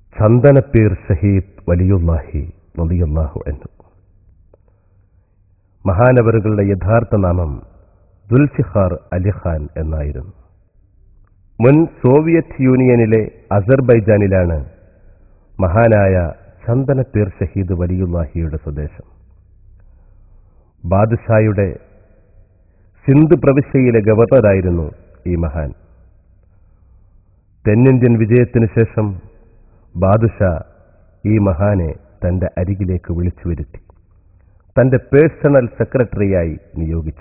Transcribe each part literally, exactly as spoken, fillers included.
ചന്ദനപ്പീർ ഷഹീദ് വലിയുല്ലാഹി റളിയല്ലാഹു അൻഹു. മഹാനവറുകളുടെ യഥാർത്ഥ നാമം ദുൽഫിഖാർ അലിഖാൻ എന്നായിരുന്നു. മുൻ സോവിയറ്റ് യൂണിയനിലെ അസർബൈജാനിലാണ് മഹാനായ ചന്ദനപ്പീർ ഷഹീദ് വലിയുല്ലാഹിയുടെ സ്വദേശം. ബാദുഷായുടെ സിന്ധ് പ്രവിശ്യയിലെ ഗവർണറായിരുന്നു ഈ മഹാൻ. തെന്നിന്ത്യൻ വിജയത്തിനു ശേഷം ബാദുഷാ ഈ മഹാനെ തന്റെ അരികിലേക്ക് വിളിച്ചു വരുത്തി തന്റെ പേഴ്സണൽ സെക്രട്ടറിയായി നിയോഗിച്ചു.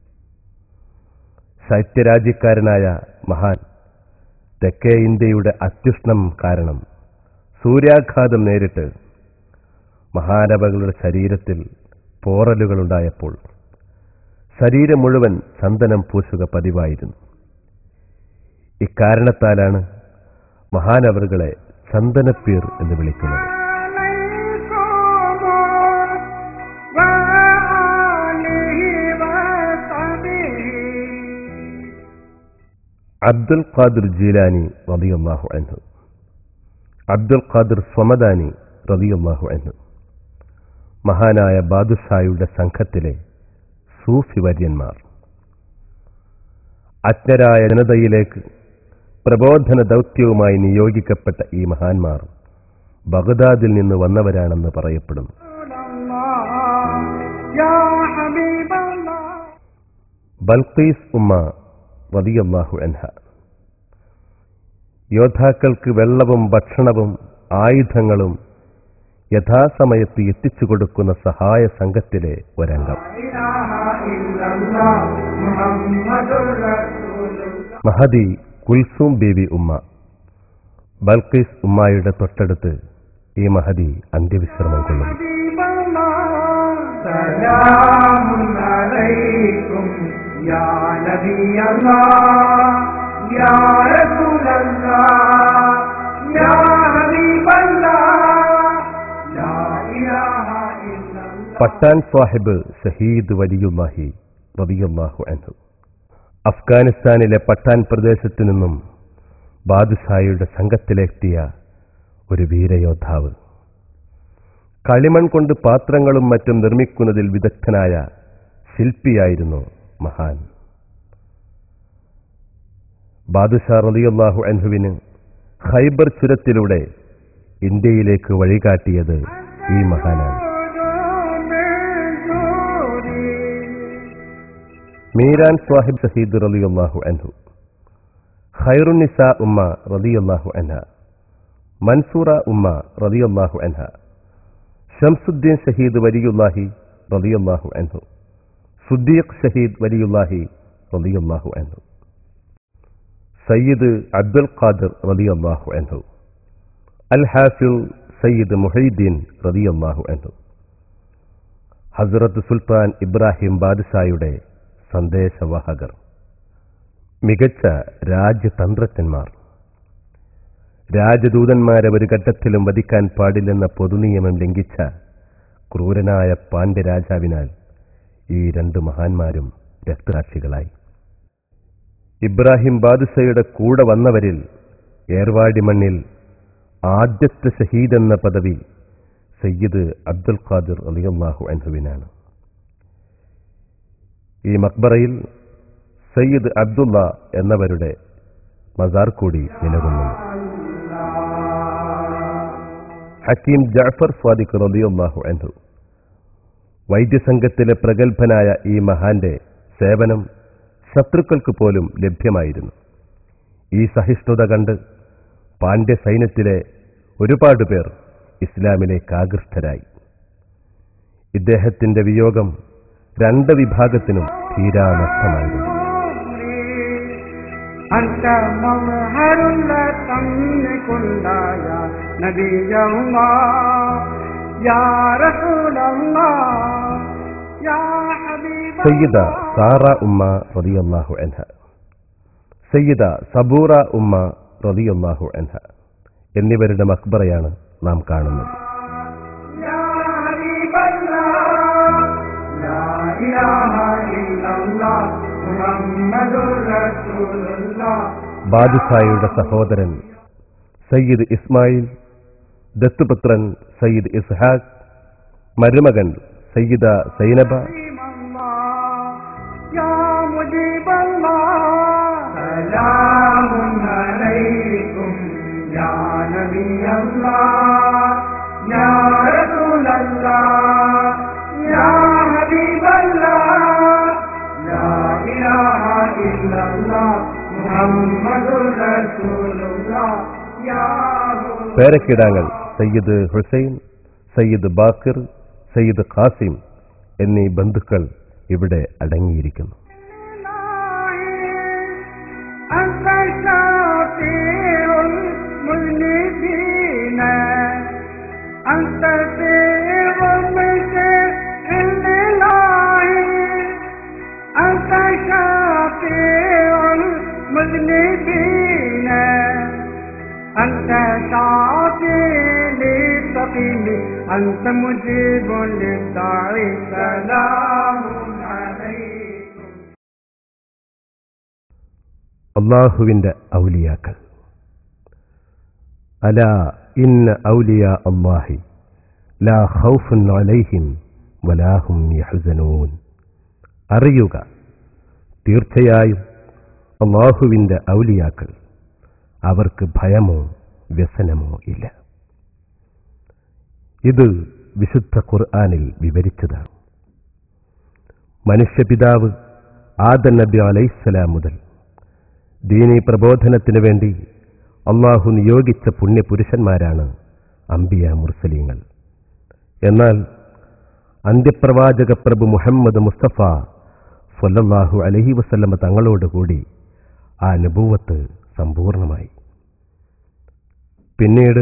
ശൈത്യരാജ്യക്കാരനായ മഹാൻ തെക്കേ ഇന്ത്യയുടെ അത്യുഷ്ണം കാരണം സൂര്യാഘാതം നേരിട്ട് മഹാനവകളുടെ ശരീരത്തിൽ പോറലുകളുണ്ടായപ്പോൾ ശരീരം മുഴുവൻ ചന്ദനം പൂശുക പതിവായിരുന്നു. ഇക്കാരണത്താലാണ് മഹാനവറുകളെ ചന്ദനപ്പീർ എന്ന് വിളിക്കുന്നത്. അബ്ദുൽ ഖാദിർ ജീലാനി റളിയല്ലാഹു അൻഹു, അബ്ദുൽ ഖാദിർ സ്വമദാനി റളിയല്ലാഹു അൻഹു മഹാനായ ബാദുഷായുടെ സംഘത്തിലെ സൂഫി വര്യന്മാർ. അജ്ഞരായ ജനതയിലേക്ക് പ്രബോധന ദൗത്യവുമായി നിയോഗിക്കപ്പെട്ട ഈ മഹാന്മാർ ബഗ്ദാദിൽ നിന്ന് വന്നവരാണെന്ന് പറയപ്പെടുന്നു. ബൽഖീസ് ഉമ്മ റളിയല്ലാഹു അൻഹ യോദ്ധാക്കൾക്ക് വെള്ളവും ഭക്ഷണവും ആയുധങ്ങളും യഥാസമയത്ത് എത്തിച്ചു കൊടുക്കുന്ന സഹായ സംഘത്തിലെ ഒരംഗം. മഹദി കുൽസൂം ബീവി ഉമ്മ. ബൽഖീസ് ഉമ്മയുടെ തൊട്ടടുത്ത് ഈ മഹദി അന്ത്യവിശ്രമം കൊള്ളുന്നു. പട്ടാൻ സാഹിബ് ഷഹീദ് വലിയുല്ലാഹി റളിയല്ലാഹു അൻഹു. അഫ്ഗാനിസ്ഥാനിലെ പട്ടാൻ പ്രദേശത്തു നിന്നും ബാദുഷായുടെ സംഘത്തിലെത്തിയ ഒരു വീരയോദ്ധാവ്. കളിമൺ കൊണ്ട് പാത്രങ്ങളും മറ്റും നിർമ്മിക്കുന്നതിൽ വിദഗ്ധനായ ശില്പിയായിരുന്നു മഹാൻ. ബാദുഷാ റളിയല്ലാഹു അൻഹുവിന് ഖൈബർ ചുരത്തിലൂടെ ഇന്ത്യയിലേക്ക് വഴികാട്ടിയത് ഈ മഹാനാണ്. മീരാൻ സാഹിബ് ഷഹീദ് റളിയല്ലാഹു അൻഹു, ഖൈറുന്നിസാ ഉമ്മ റളിയല്ലാഹു അൻഹ, മൻസൂറ ഉമ്മ റളിയല്ലാഹു അൻഹ, ഷംസുദ്ദീൻ ഷഹീദ് വലിയുല്ലാഹി റളിയല്ലാഹു അൻഹു, സുദ്ദീഖ് ഷഹീദ് വലിയുല്ലാഹി റളിയല്ലാഹു അൻഹു, സയ്യിദ് അബ്ദുൽ ഖാദിർ റളിയല്ലാഹു അൻഹു, അൽ ഹാഫിൾ സയ്യിദ് മുഹീദ്ദീൻ റളിയല്ലാഹു അൻഹു, ഹസ്രത്ത് സുൽത്താൻ ഇബ്രാഹിം ബാദുഷായുടെ സന്ദേശവാഹകർ, മികച്ച രാജ്യതന്ത്രജ്ഞന്മാർ. രാജദൂതന്മാരെ ഒരു ഘട്ടത്തിലും വധിക്കാൻ പാടില്ലെന്ന പൊതുനിയമം ലംഘിച്ച ക്രൂരനായ പാണ്ഡ്യരാജാവിനാൽ ഈ രണ്ട് മഹാന്മാരും രക്തസാക്ഷികളായി. ഇബ്രാഹിം ബാദുഷയുടെ കൂടെ വന്നവരിൽ ഏർവാടി മണ്ണിൽ ആദ്യത്തെ ഷഹീദ് എന്ന പദവി സയ്യിദ് അബ്ദുൽ ഖാദിർ റളിയല്ലാഹു അൻഹുവിനാണ്. ഈ മക്ബറയിൽ സയ്യിദ് അബ്ദുള്ള എന്നവരുടെ മസാർ കൂടി നിലകൊള്ളുന്നു. ഹക്കീം ജഅഫർ സ്വാദിഖ് റളിയല്ലാഹു അൻഹു. വൈദ്യസംഘത്തിലെ പ്രഗത്ഭനായ ഈ മഹാന്റെ സേവനം ശത്രുക്കൾക്ക് പോലും ലഭ്യമായിരുന്നു. ഈ സഹിഷ്ണുത കണ്ട് പാണ്ഡ്യ സൈന്യത്തിലെ ഒരുപാട് പേർ ഇസ്ലാമിലേക്ക് ആകൃഷ്ടരായി. ഇദ്ദേഹത്തിന്റെ വിയോഗം രണ്ട് വിഭാഗത്തിനും തീരാ നഷ്ടമായിരുന്നു. സയ്യിദ സാറ ഉമ്മ റളിയല്ലാഹു അൻഹ, സയ്യിദ സബൂറ ഉമ്മ റളിയല്ലാഹു അൻഹ എന്നിവരുടെ മക്ബറയാണ് നാം കാണുന്നത്. ബാദുഷായുടെ സഹോദരൻ സയ്യിദ് ഇസ്മായിൽ ദത്തുപുത്രൻ സയ്യിദ് ഇസ്ഹാഖ്, മരുമകൻ സയ്യിദ സൈനബ. പേരക്കിടാങ്ങൾ സയ്യിദ് ഹുസൈൻ, സയ്യിദ് ബാക്കിർ, സയ്യിദ് ഖാസിം എന്നീ ബന്ധുക്കൾ ഇവിടെ അടങ്ങിയിരിക്കുന്നു. أنت شافي للسقيم أنت مجيب للداعي سلام عليكم. അല്ലാഹുവിന്റെ ഔലിയാക്കൾ. അലാ ഇന്ന ഔലിയാ അല്ലാഹി ലാ ഖൗഫുൻ അലൈഹിം വലാ ഹും യഹ്സനൂൻ. അറിയുക, തീർച്ചയായും അല്ലാഹുവിന്റെ ഔലിയാക്കൾ, അവർക്ക് ഭയമോ വ്യസനമോ ഇല്ല. ഇത് വിശുദ്ധ ഖുർആനിൽ വിവരിച്ചതാണ്. മനുഷ്യപിതാവ് ആദം നബി അലൈഹിസ്സലാം മുതൽ ദീനീ പ്രബോധനത്തിനു വേണ്ടി അള്ളാഹു നിയോഗിച്ച പുണ്യപുരുഷന്മാരാണ് അംബിയ മുർസലീങ്ങൾ. എന്നാൽ അന്ത്യപ്രവാചക പ്രഭു മുഹമ്മദ് മുസ്തഫ സ്വല്ലല്ലാഹു അലൈഹി വസല്ലമ തങ്ങളോടുകൂടി ആ നബുവത്ത് സമ്പൂർണമായി. പിന്നീട്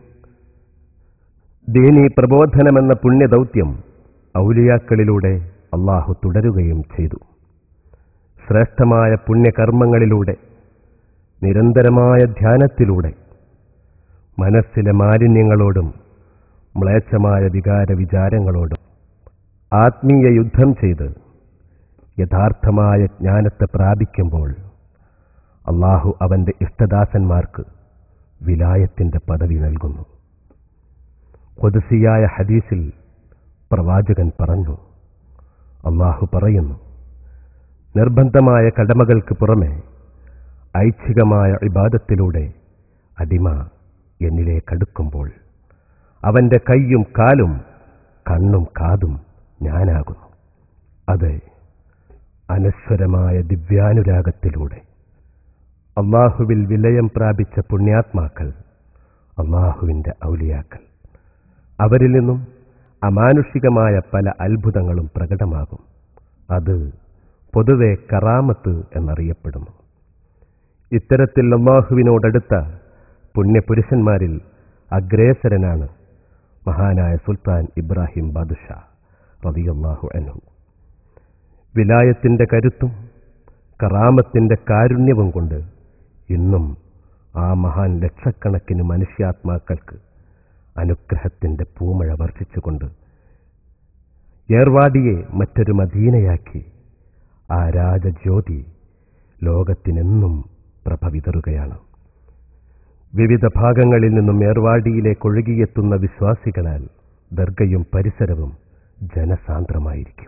ദീനീ പ്രബോധനമെന്ന പുണ്യദൗത്യം ഔലിയാക്കളിലൂടെ അള്ളാഹു തുടരുകയും ചെയ്തു. ശ്രേഷ്ഠമായ പുണ്യകർമ്മങ്ങളിലൂടെ, നിരന്തരമായ ധ്യാനത്തിലൂടെ മനസ്സിലെ മാലിന്യങ്ങളോടും മ്ലേച്ഛമായ വികാര വിചാരങ്ങളോടും ആത്മീയ യുദ്ധം ചെയ്ത് യഥാർത്ഥമായ ജ്ഞാനത്തെ പ്രാപിക്കുമ്പോൾ അള്ളാഹു അവന്റെ ഇഷ്ടദാസന്മാർക്ക് വിലായത്തിന്റെ പദവി നൽകുന്നു. ഖുദ്സിയായ ഹദീസിൽ പ്രവാചകൻ പറഞ്ഞു, അള്ളാഹു പറയുന്നു, നിർബന്ധമായ കടമകൾക്ക് പുറമെ ഐച്ഛികമായ ഇബാദത്തിലൂടെ അടിമ എന്നിലേക്കടുക്കുമ്പോൾ അവന്റെ കൈയും കാലും കണ്ണും കാതും ഞാനാകുന്നു. അതെ, അനശ്വരമായ ദിവ്യാനുരാഗത്തിലൂടെ അള്ളാഹുവിൽ വിലയം പ്രാപിച്ച പുണ്യാത്മാക്കൾ അള്ളാഹുവിന്റെ ഔലിയാക്കൾ. അവരിൽ നിന്നും അമാനുഷികമായ പല അത്ഭുതങ്ങളും പ്രകടമാകും. അത് പൊതുവെ കറാമത്ത് എന്നറിയപ്പെടുന്നു. ഇത്തരത്തിൽ അള്ളാഹുവിനോടടുത്ത പുണ്യപുരുഷന്മാരിൽ അഗ്രേസരനാണ് മഹാനായ സുൽത്താൻ ഇബ്രാഹിം ബാദുഷാ റളിയല്ലാഹു അൻഹു. വിലായത്തിന്റെ കരുത്തും കറാമത്തിന്റെ കാരുണ്യവും കൊണ്ട് ഇന്നും ആ മഹാൻ ലക്ഷക്കണക്കിന് മനുഷ്യാത്മാക്കൾക്ക് അനുഗ്രഹത്തിന്റെ പൂമഴ വർഷിച്ചുകൊണ്ട് ഏർവാടിയെ മറ്റൊരു മദീനയാക്കി ആ രാജജ്യോതി ലോകത്തിനെന്നും പ്രഭ വിതറുകയാണ്. വിവിധ ഭാഗങ്ങളിൽ നിന്നും ഏർവാടിയിലേക്ക് ഒഴുകിയെത്തുന്ന വിശ്വാസികളാൽ ദർഗയും പരിസരവും ജനസാന്ദ്രമായിരിക്കും.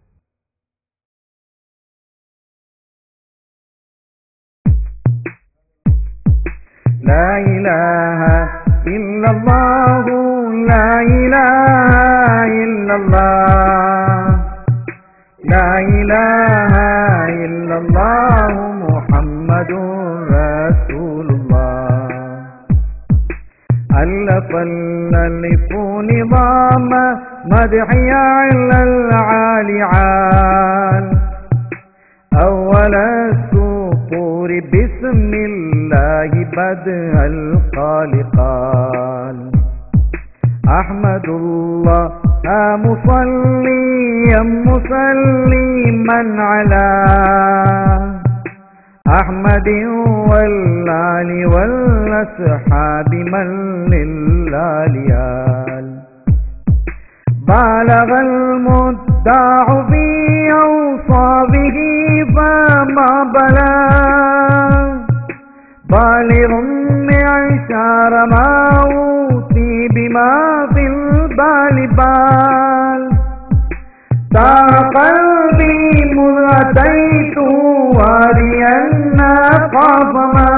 لا إله إلا الله لا إله إلا الله لا إله إلا الله محمد رسول الله ألف الألف نظام مدحي على العالي عال أول السطور بسم الله بدء الخالقال أحمد الله مصليا مسلما على أحمد والآل والأصحاب من للآليال بالغ المدع في أوصافه فما بلغ بالغ معشار ما أوتي نفسي بما في البال بال تاه قلبي مذ أتيت واديا خاف ما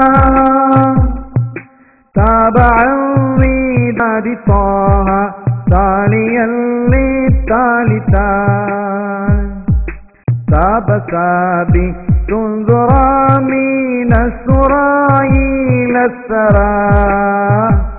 تابع الوداد طه تاليا للتالتان تاب سابي تنظر من السرى إلى السرى